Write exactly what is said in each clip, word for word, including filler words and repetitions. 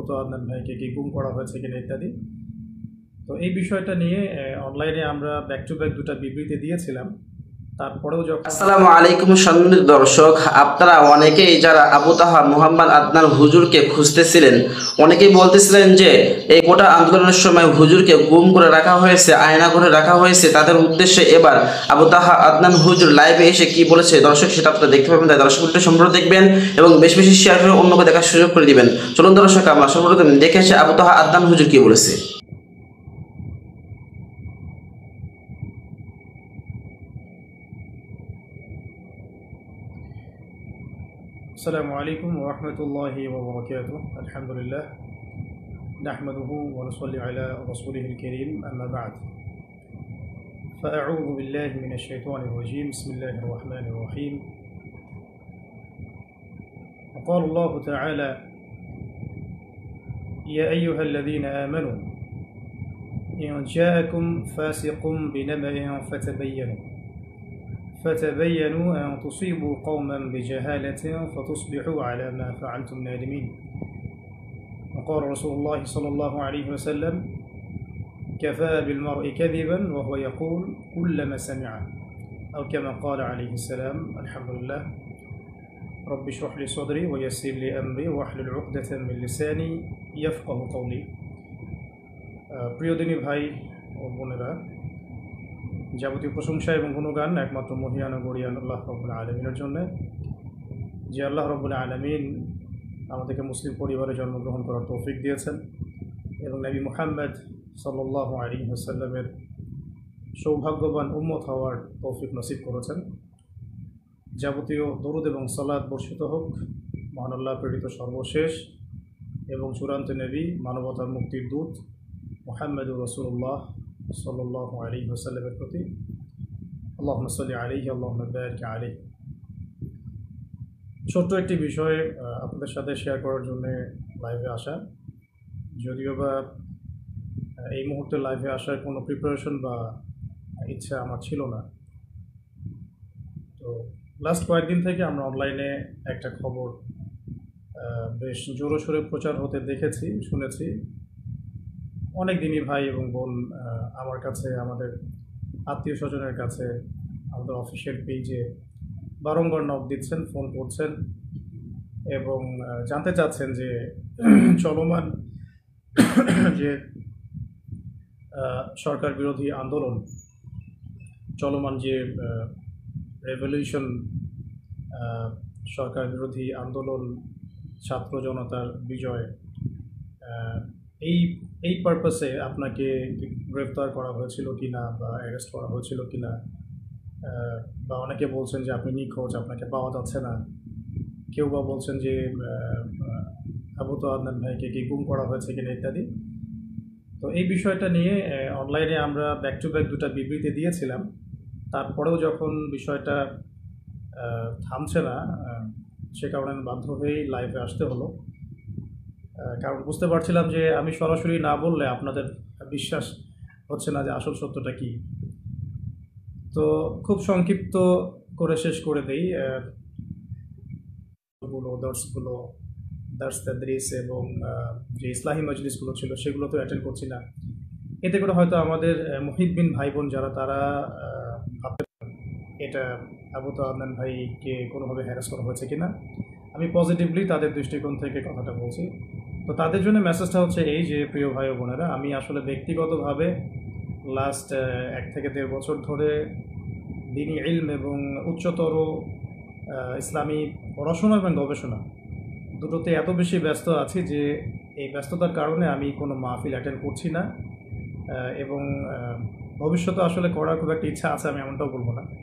আবু তো আদনান ভাইকে কি গুম করা হয়েছে কিনা ইত্যাদি। তো এই বিষয়টা নিয়ে অনলাইনে আমরা ব্যাক টু ব্যাক দুটো বিবৃতি দিয়েছিলাম। তারপরেও যখন আসসালামু আলাইকুম সম্মানিত দর্শক, আপনারা অনেকেই যারা আবু তাহা মুহাম্মদ আদনান হুজুরকে খুঁজতেছিলেন, অনেকেই বলতেছিলেন যে এই কোটা আন্দোলনের সময় হুজুরকে গুম করে রাখা হয়েছে, আয়না করে রাখা হয়েছে। তাদের উদ্দেশ্যে এবার আবু তাহা আদনান হুজুর লাইভে এসে কি বলেছে দর্শক, সেটা আপনারা দেখতে পাবেন। তাই দর্শক সম্পূর্ণ দেখবেন এবং বেশি বেশি শেয়ার করে অন্যকে দেখার সুযোগ করে দিবেন। চলুন দর্শক, আমরা সর্বপ্রথম দেখে এসে আবু তাহা আদনান হুজুর কি বলেছে। আসসালামু আলাইকুম ওয়া রাহমাতুল্লাহি ওয়া বারাকাতুহু। আলহামদুলিল্লাহ নাহমাদুহু ওয়া নুসাল্লি আলা রাসূলিহিল কারীম, আম্মা বা'দ। فأعوذ بالله من الشيطان الرجيم. بسم الله الرحمن الرحيم. وقال الله تعالى: يا أيها الذين آمنوا إن جاءكم فاسق بنبأ فتبينوا فتبينوا أن تصيبوا قوما بجهالة فتصبحوا على ما فعلتم نادمين. وقال رسول الله صلى الله عليه وسلم: كفى بالمرء كذبا وهو يقول كلما سمع، أو كما قال عليه السلام. الحمد لله. رب اشرح لي صدري ويسر لي أمري واحلل عقدة من لساني يفقه قولي. প্রিয় দিনী ভাই ও বোনেরা, যাবতীয় প্রশংসা এবং গুণগান একমাত্র মহিয়ান ও গরিয়ান আল্লাহ রাব্বুল আলামিনের জন্য, যে আল্লাহ রাব্বুল আলামিন আমাদেরকে মুসলিম পরিবারে জন্মগ্রহণ করার তৌফিক দিয়েছেন এবং নবী মুহাম্মদ সাল্লাল্লাহু আলাইহি ওয়াসাল্লামের সৌভাগ্যবান উম্মত হওয়ার তৌফিক নসিব করেছেন। যাবতীয় দরুদ এবং সালাত বর্ষিত হোক মহান আল্লাহ প্রেরিত সর্বশেষ এবং চূড়ান্ত নবী, মানবতার মুক্তির দূত মুহাম্মদুর রাসূলুল্লাহ সাল্লাল্লাহু আলাইহি ওয়াসাল্লামের প্রতি। আল্লাহুম্মা সাল্লি আলাইহি আল্লাহুম্মা বারিক আলাইহি। ছোট্ট একটি বিষয় আপনাদের সাথে শেয়ার করার জন্য লাইভে আসা, যদিও বা এই মুহূর্তে লাইভে আসার কোনো প্রিপারেশন বা ইচ্ছা আমার ছিল না। তো লাস্ট কয়েকদিন থেকে আমরা অনলাইনে একটা খবর বেশ জোরে সোরে প্রচার হতে দেখেছি, শুনেছি। অনেক দিনই ভাই এবং বোন আমার কাছে, আমাদের আত্মীয় স্বজনের কাছে, আমাদের অফিসিয়াল পেজে বারংবার নক দিচ্ছেন, ফোন করছেন এবং জানতে চাচ্ছেন যে চলমান যে সরকার বিরোধী আন্দোলন, চলমান যে রেভলিউশন, সরকার বিরোধী আন্দোলন, ছাত্র জনতার বিজয়, এই এই পারপাসে আপনাকে গ্রেফতার করা হয়েছিল কি না বা অ্যারেস্ট করা হয়েছিল কি না, বা অনেকে বলছেন যে আপনি নিখোঁজ, আপনাকে পাওয়া যাচ্ছে না। কেউ বা বলছেন যে আবু তো আদনান ভাইকে কি গুম করা হয়েছে কিনা ইত্যাদি। তো এই বিষয়টা নিয়ে অনলাইনে আমরা ব্যাক টু ব্যাক দুটো বিবৃতি দিয়েছিলাম। তারপরেও যখন বিষয়টা থামছে না, সে কারণে আমি বাধ্য হয়েই লাইভে আসতে হলো। কারণ বুঝতে পারছিলাম যে আমি সরাসরি না বললে আপনাদের বিশ্বাস হচ্ছে না যে আসল সত্যটা কী। তো খুব সংক্ষিপ্ত করে শেষ করে দেই। গুলো দর্শগুলো দার্স তাদরিস এবং যে ইসলাহি মজলিসগুলো ছিল সেগুলো তো অ্যাটেন্ড করছি না। এতে করে হয়তো আমাদের মুহিব্বিন ভাই বোন যারা, তারা ভাবতে এটা আবু তো আদনান ভাইকে কোনোভাবে হ্যারাস করা হয়েছে কিনা। আমি পজিটিভলি তাদের দৃষ্টিকোণ থেকে কথাটা বলছি। তো তাদের জন্য মেসেজটা হচ্ছে এই যে, প্রিয় ভাই ও বোনেরা, আমি আসলে ব্যক্তিগতভাবে লাস্ট এক থেকে দেড় বছর ধরে দ্বীনি ইলম এবং উচ্চতর ইসলামী পড়াশোনা এবং গবেষণা দুটোতে এত বেশি ব্যস্ত আছি যে এই ব্যস্ততার কারণে আমি কোনো মাহফিল অ্যাটেন্ড করছি না এবং ভবিষ্যতে আসলে করার খুব একটা ইচ্ছা আছে, আমি এমনটাও বলবো না।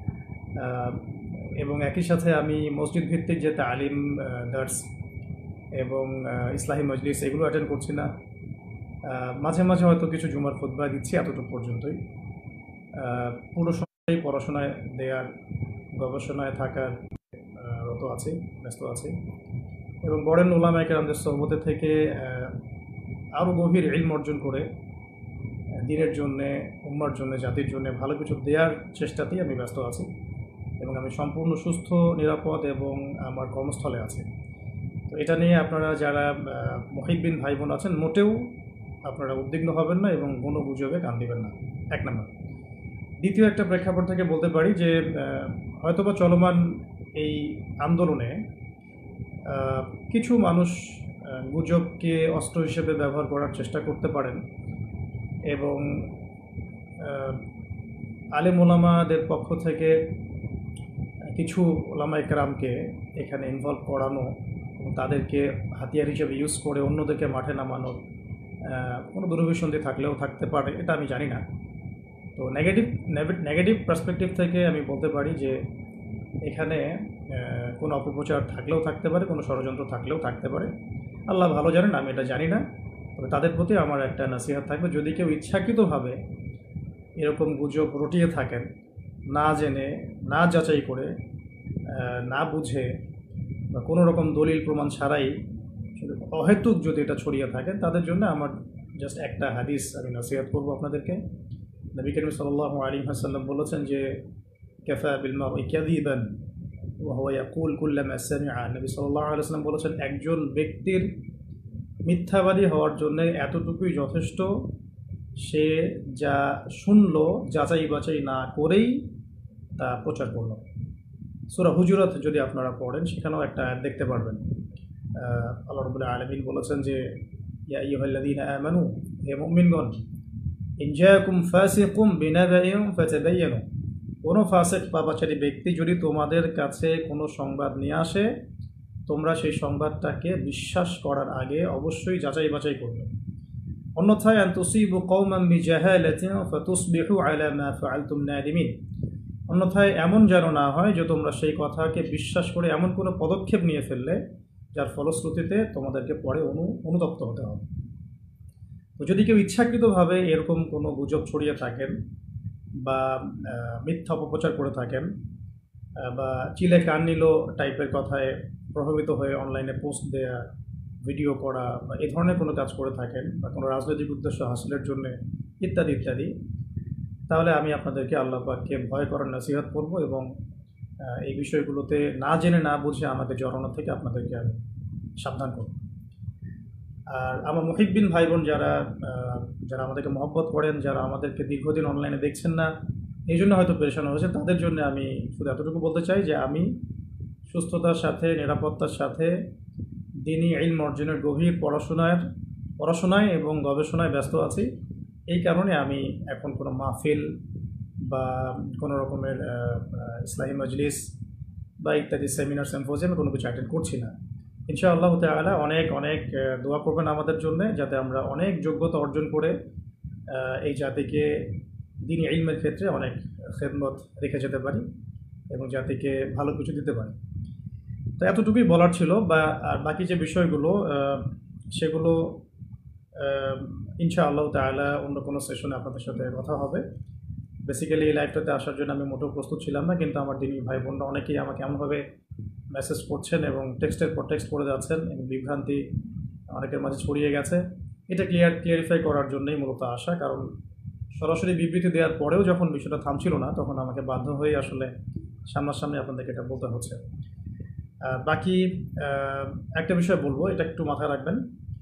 এবং একই সাথে আমি মসজিদ ভিত্তিক যে তালিম, দার্স এবং ইসলাহি মজলিস এগুলো অ্যাটেন্ড করছি না। মাঝে মাঝে হয়তো কিছু জুমার খুতবা দিচ্ছি, এতটুকু পর্যন্তই। পুরো সময় পড়াশোনায় দেওয়ার, গবেষণায় থাকার রত আছি, ব্যস্ত আছি এবং বড়েন উলামায়ে কেরামদের সোহবতে থেকে আরও গভীর ইলম অর্জন করে দ্বীনের জন্যে, উম্মার জন্যে, জাতির জন্যে ভালো কিছু দেওয়ার চেষ্টাতেই আমি ব্যস্ত আছি এবং আমি সম্পূর্ণ সুস্থ, নিরাপদ এবং আমার কর্মস্থলে আছি। তো এটা নিয়ে আপনারা যারা মুহিব্বিন ভাই বোন আছেন মোটেও আপনারা উদ্বিগ্ন হবেন না এবং কোনো গুজবে কান দিবেন না, এক নম্বর। দ্বিতীয় একটা প্রেক্ষাপট থেকে বলতে পারি যে হয়তোবা চলমান এই আন্দোলনে কিছু মানুষ গুজবকে অস্ত্র হিসেবে ব্যবহার করার চেষ্টা করতে পারেন এবং আলেম ওলামাদের পক্ষ থেকে কিছু ওলামা একরামকে এখানে ইনভলভ করানো এবং তাদেরকে হাতিয়ার হিসেবে ইউজ করে অন্যদেরকে মাঠে নামানোর কোনো দুরভিসন্ধি থাকলেও থাকতে পারে, এটা আমি জানি না। তো নেগেটিভ নেগেটিভ পার্সপেক্টিভ থেকে আমি বলতে পারি যে এখানে কোনো অপপ্রচার থাকলেও থাকতে পারে, কোনো ষড়যন্ত্র থাকলেও থাকতে পারে। আল্লাহ ভালো জানেন, আমি এটা জানি না। তবে তাদের প্রতি আমার একটা নসিহত থাকবে, যদি কেউ ইচ্ছাকৃতভাবে এরকম গুজব রটিয়ে থাকেন, না জেনে, না যাচাই করে, না বুঝে বা কোনো রকম দলিল প্রমাণ ছাড়াই অহেতুক যদি এটা ছড়িয়ে থাকেন, তাদের জন্য আমার জাস্ট একটা হাদিস আমি নসিহত করবো আপনাদেরকে। নবী করিম সাল্লাল্লাহু আলাইহি ওয়াসাল্লাম বলেছেন যে কাফা বিল মারই কাযিবান ওয়া হুয়া ইয়াকুল কুল্লামা সামিআ। নবী সাল্লাল্লাহু আলাইহি ওয়াসাল্লাম বলেছেন একজন ব্যক্তির মিথ্যাবাদী হওয়ার জন্য এতটুকুই যথেষ্ট, সে যা শুনল যাচাই বাছাই না করেই তা প্রচার করল। সূরা হুজুরাত যদি আপনারা পড়েন সেখানেও একটা আয়াত দেখতে পারবেন। আল্লাহ রাব্বুল আলামিন বলেছেন যে ইয়া আইয়ুহাল্লাযীনা আমানু, হে মুমিনগণ, ইন জাআকুম ফাসিকুম বিনাবাইন ফাতাবায়ানু, কোনো ফাসিক পাপাচারী ব্যক্তি যদি তোমাদের কাছে কোনো সংবাদ নিয়ে আসে, তোমরা সেই সংবাদটাকে বিশ্বাস করার আগে অবশ্যই যাচাই বাছাই করবে। অন্যথায় আন তুসিবু কওমান বিজাহালাতিন ফাতুসবিহু আলা মা ফাআলতুম নাদিমিন, অন্যথায় এমন যেন না হয় যে তোমরা সেই কথাকে বিশ্বাস করে এমন কোনো পদক্ষেপ নিয়ে ফেললে যার ফলশ্রুতিতে তোমাদেরকে পরে অনু অনুতপ্ত হতে হবে। তো যদি কেউ ইচ্ছাকৃতভাবে এরকম কোনো গুজব ছড়িয়ে থাকেন বা মিথ্যা অপপ্রচার করে থাকেন বা চিলে কান নিল টাইপের কথায় প্রভাবিত হয়ে অনলাইনে পোস্ট দেয়া, ভিডিও করা বা এ ধরনের কোনো কাজ করে থাকেন বা কোনো রাজনৈতিক উদ্দেশ্য হাসিলের জন্য ইত্যাদি ইত্যাদি, তাহলে আমি আপনাদেরকে আল্লাহ পাককে ভয় করার নসিহত করব এবং এই বিষয়গুলোতে না জেনে না বুঝে আমাকে জড়ানো থেকে আপনাদেরকে আমি সাবধান করব। আর আমার মুহিব্বিন ভাই বোন যারা যারা আমাদেরকে মহব্বত করেন, যারা আমাদেরকে দীর্ঘদিন অনলাইনে দেখছেন না, এই জন্য হয়তো পেরেশান হয়েছে, তাদের জন্য আমি শুধু এতটুকু বলতে চাই যে আমি সুস্থতার সাথে, নিরাপত্তার সাথে দ্বীনি ইলম অর্জনের গভীর পড়াশোনার পড়াশোনায় এবং গবেষণায় ব্যস্ত আছি। এই কারণে আমি এখন কোনো মাহফিল বা কোনো রকমের ইসলাহি মজলিস বা ইত্যাদি সেমিনার সিম্পোজিয়ামে কোনো কিছু অ্যাটেন্ড করছি না। ইনশাআল্লাহ তাআলা অনেক অনেক দোয়া করবেন আমাদের জন্য, যাতে আমরা অনেক যোগ্যতা অর্জন করে এই জাতিকে দ্বীনি ইলমের ক্ষেত্রে অনেক খেদমত রেখে যেতে পারি এবং জাতিকে ভালো কিছু দিতে পারি। তো এতটুকুই বলার ছিল। বা আর বাকি যে বিষয়গুলো সেগুলো ইনশাআল্লাহ তাআলা অন্য কোনো সেশনে আপনাদের সাথে কথা হবে। বেসিক্যালি এই লাইভটাতে আসার জন্য আমি মোটেও প্রস্তুত ছিলাম না, কিন্তু আমার দিনী ভাই বোনরা অনেকেই আমাকে এমনভাবে মেসেজ করছেন এবং টেক্সটের পর টেক্সট করে যাচ্ছেন এবং বিভ্রান্তি অনেকের মাঝে ছড়িয়ে গেছে। এটা ক্লিয়ার ক্লিয়ারিফাই করার জন্যই মূলত আসা, কারণ সরাসরি বিবৃতি দেওয়ার পরেও যখন বিষয়টা থামছিল না, তখন আমাকে বাধ্য হয়ে আসলে সামনাসামনি আপনাদেরকে এটা বলতে হচ্ছে। বাকি একটা বিষয় বলবো, এটা একটু মাথায় রাখবেন।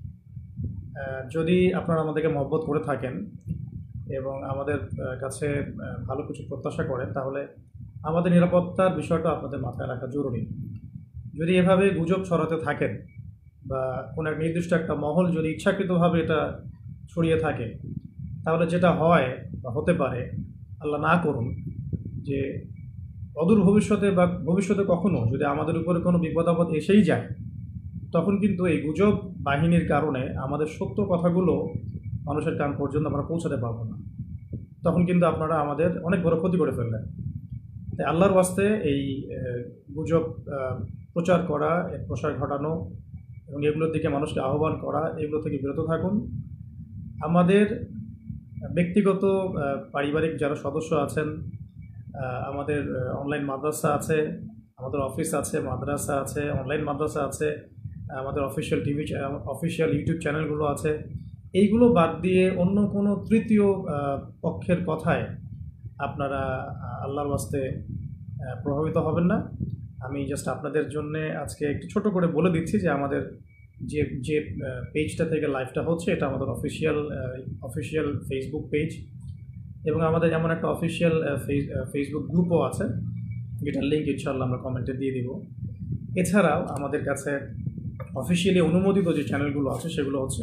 যদি আপনারা আমাদেরকে মহব্বত করে থাকেন এবং আমাদের কাছে ভালো কিছু প্রত্যাশা করেন, তাহলে আমাদের নিরাপত্তার বিষয়টা আপনাদের মাথায় রাখা জরুরি। যদি এভাবে গুজব ছড়াতে থাকেন বা কোনো এক নির্দিষ্ট একটা মহল যদি ইচ্ছাকৃতভাবে এটা ছড়িয়ে থাকে, তাহলে যেটা হয় বা হতে পারে, আল্লাহ না করুন, যে অদূর ভবিষ্যতে বা ভবিষ্যতে কখনো যদি আমাদের উপরে কোনো বিপদ আপদ এসেই যায়, তখন কিন্তু এই গুজব বাহিনীর কারণে আমাদের সত্য কথাগুলো মানুষের কান পর্যন্ত আমরা পৌঁছাতে পারবো না। তখন কিন্তু আপনারা আমাদের অনেক বড় ক্ষতি করে ফেললেন। তাই আল্লাহর ওয়াস্তে এই গুজব প্রচার করা, এর প্রসার ঘটানো এবং এগুলোর দিকে মানুষকে আহ্বান করা, এগুলো থেকে বিরত থাকুন। আমাদের ব্যক্তিগত পারিবারিক যারা সদস্য আছেন, আমাদের অনলাইন মাদ্রাসা আছে, আমাদের অফিস আছে, মাদ্রাসা আছে, অনলাইন মাদ্রাসা আছে, আমাদের অফিসিয়াল টিভি অফিসিয়াল ইউটিউব চ্যানেলগুলো আছে, এইগুলো বাদ দিয়ে অন্য কোনো তৃতীয় পক্ষের কথায় আপনারা আল্লাহর ওয়াস্তে প্রভাবিত হবেন না আমি জাস্ট আপনাদের জন্য আজকে একটু ছোট করে বলে দিচ্ছি যে আমাদের যে যে পেজটা থেকে লাইভটা হচ্ছে এটা আমাদের অফিসিয়াল অফিসিয়াল ফেসবুক পেজ, এবং আমাদের এমন একটা অফিসিয়াল ফেসবুক গ্রুপও আছে যেটার লিঙ্ক ইনশাআল্লাহ আমরা কমেন্টে দিয়ে দিব। এছাড়াও আমাদের কাছে অফিসিয়ালি অনুমোদিত যে চ্যানেলগুলো আছে সেগুলো হচ্ছে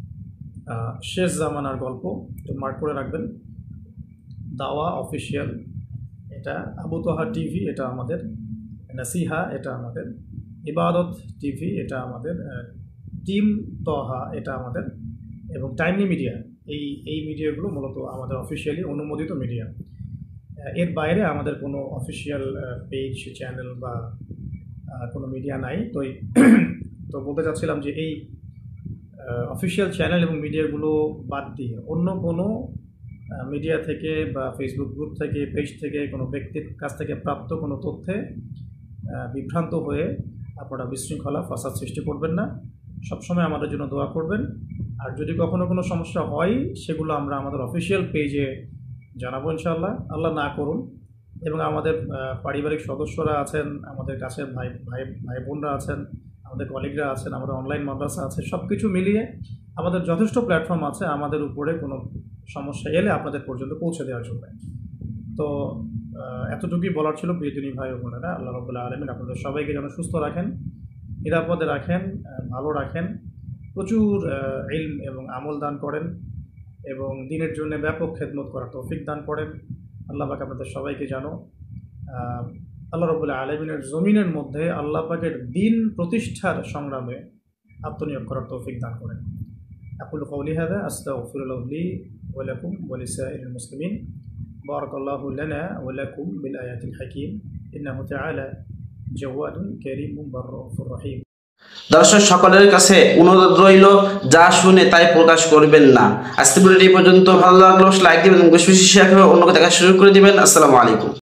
শেষ জামানার গল্প, তো মার্ক করে রাখবেন, দাওয়া অফিসিয়াল, এটা আবু তাহা টিভি, এটা আমাদের নাসিহা, এটা আমাদের ইবাদত টিভি, এটা আমাদের টিম তহা, এটা আমাদের, এবং টাইমলি মিডিয়া। এই এই মিডিয়াগুলো মূলত আমাদের অফিসিয়ালি অনুমোদিত মিডিয়া। এর বাইরে আমাদের কোনো অফিসিয়াল পেজ চ্যানেল বা কোনো মিডিয়া নাই। তো তো বলতে চাচ্ছিলাম যে এই অফিসিয়াল চ্যানেল এবং মিডিয়াগুলো বাদ দিয়ে অন্য কোনো মিডিয়া থেকে বা ফেসবুক গ্রুপ থেকে পেজ থেকে কোনো ব্যক্তির কাছ থেকে প্রাপ্ত কোনো তথ্যে বিভ্রান্ত হয়ে আপনারা বিশৃঙ্খলা ফাসাদ সৃষ্টি করবেন না। সবসময় আমাদের জন্য দোয়া করবেন, আর যদি কখনো কোনো সমস্যা হয় সেগুলো আমরা আমাদের অফিসিয়াল পেজে জানাবো ইনশাআল্লাহ, আল্লাহ না করুন। এবং আমাদের পারিবারিক সদস্যরা আছেন, আমাদের কাছের ভাই ভাই ভাই বোনরা আছেন, আমাদের কলিগরা আছেন, আমাদের অনলাইন মাদ্রাসা আছে, সব কিছু মিলিয়ে আমাদের যথেষ্ট প্ল্যাটফর্ম আছে আমাদের উপরে কোনো সমস্যা এলে আপনাদের পর্যন্ত পৌঁছে দেওয়ার জন্য। তো এতটুকুই বলার ছিল প্রিয়জনী ভাই ও বোনেরা। আল্লাহ রাব্বুল আলামিন আপনাদের সবাইকে যেন সুস্থ রাখেন, নিরাপদে রাখেন, ভালো রাখেন, প্রচুর ইলম এবং আমল দান করেন এবং দিনের জন্য ব্যাপক খেদমত করার তৌফিক দান করেন। আল্লাহ পাক আপনাদের সবাইকে জানো আল্লাহ রাব্বুল আলামিনের জমিনের মধ্যে আল্লাহ পাকের দিন প্রতিষ্ঠার সংগ্রামে আত্মনিয়োগ করার তৌফিক দান করেন। আকুলু কওলি হাযা আস্তাগফিরুল্লাহ লি ওয়া লাকুম ওয়া লিসাইরিল মুসলিমিন। বারাকাল্লাহু লানা ওয়া লাকুম বিল আয়াতিল হাকীম ইন্নাহু তাআলা জাওয়াদুন কারীমুন বাররাউফুর রহিম। দর্শক সকলের কাছে অনুরোধ রইল, যা শুনে তাই প্রকাশ করবেন না। আজকে ভিডিওটি এই পর্যন্ত। ভালো লাগলো লাইক দিবেন এবং বেশি বেশি শেয়ার করে অন্যকে দেখার সুযোগ করে দিবেন। আসসালামু আলাইকুম।